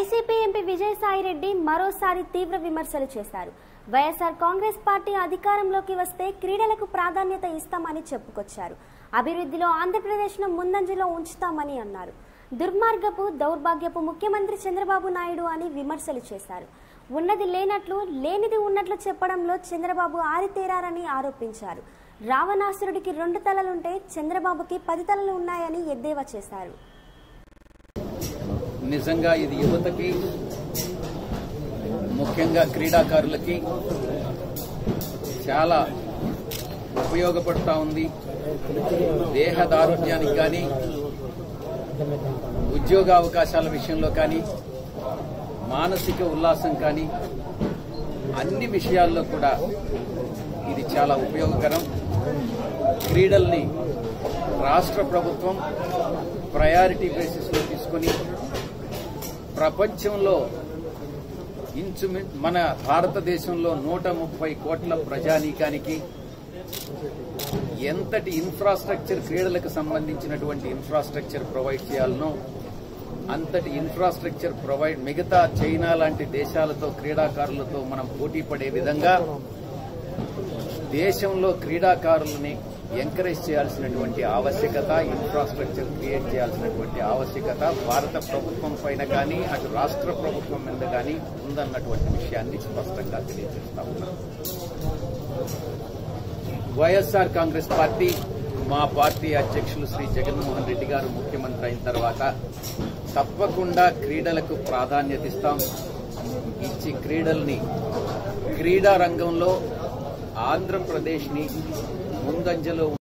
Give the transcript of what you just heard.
YCP MP Vijayasai Reddy మరోసారి తీవ్ర విమర్శలు చేశారు. వైఎస్ఆర్ కాంగ్రెస్ పార్టీ అధికారంలోకి వస్తే క్రీడలకు ప్రాధాన్యత ఇస్తామని చెప్పుకొచ్చారు. అభివృద్ధిలో ఆంధ్రప్రదేశ్ను ముందంజలో ఉంచుతామని అన్నారు. దుర్మార్గపు దౌర్భాగ్యపు ముఖ్యమంత్రి చంద్రబాబు నాయుడు అని విమర్శలు చేశారు. ఉన్నది లేనట్లు లేనిది ఉన్నట్లు చెప్పడంలో చంద్రబాబు ఆరితేరారని ఆరోపించారు. రావణాసురుడికి 2 తలలుంటే చంద్రబాబుకి 10 తలలు ఉన్నాయని ఎద్దేవా చేశారు. నిజంగా ఇది యువతకి, ముఖ్యంగా క్రీడాకారులకి చాలా ఉపయోగపడుతూ ఉంది. దేహదారుణ్యానికి కానీ, ఉద్యోగ అవకాశాల విషయంలో కానీ, మానసిక ఉల్లాసం కానీ, అన్ని విషయాల్లో కూడా ఇది చాలా ఉపయోగకరం. క్రీడల్ని రాష్ట్ర ప్రభుత్వం ప్రయారిటీ బేసిస్లో తీసుకుని ప్రపంచంలో మన భారతదేశంలో 130 కోట్ల ప్రజానీకానికి ఎంతటి ఇన్ఫ్రాస్ట్రక్చర్, క్రీడలకు సంబంధించినటువంటి ఇన్ఫ్రాస్ట్రక్చర్ ప్రొవైడ్ చేయాలనో అంతటి ఇన్ఫ్రాస్ట్రక్చర్ ప్రొవైడ్ మిగతా చైనా లాంటి దేశాలతో, క్రీడాకారులతో మనం పోటీ పడే విధంగా దేశంలో క్రీడాకారులని ఎంకరేజ్ చేయాల్సినటువంటి ఆవశ్యకత, ఇన్ఫ్రాస్ట్రక్చర్ క్రియేట్ చేయాల్సినటువంటి ఆవశ్యకత భారత ప్రభుత్వం పైన కానీ, అటు రాష్ట్ర ప్రభుత్వం మీద కానీ ఉందన్నటువంటి విషయాన్ని స్పష్టంగా తెలియజేస్తా ఉన్నాం. వైఎస్ఆర్ కాంగ్రెస్ పార్టీ, మా పార్టీ అధ్యక్షులు శ్రీ జగన్మోహన్ రెడ్డి గారు ముఖ్యమంత్రి అయిన తర్వాత తప్పకుండా క్రీడలకు ప్రాధాన్యత ఇస్తాం. ఇచ్చి క్రీడా రంగంలో ఆంధ్రప్రదేశ్ని ముందంజలో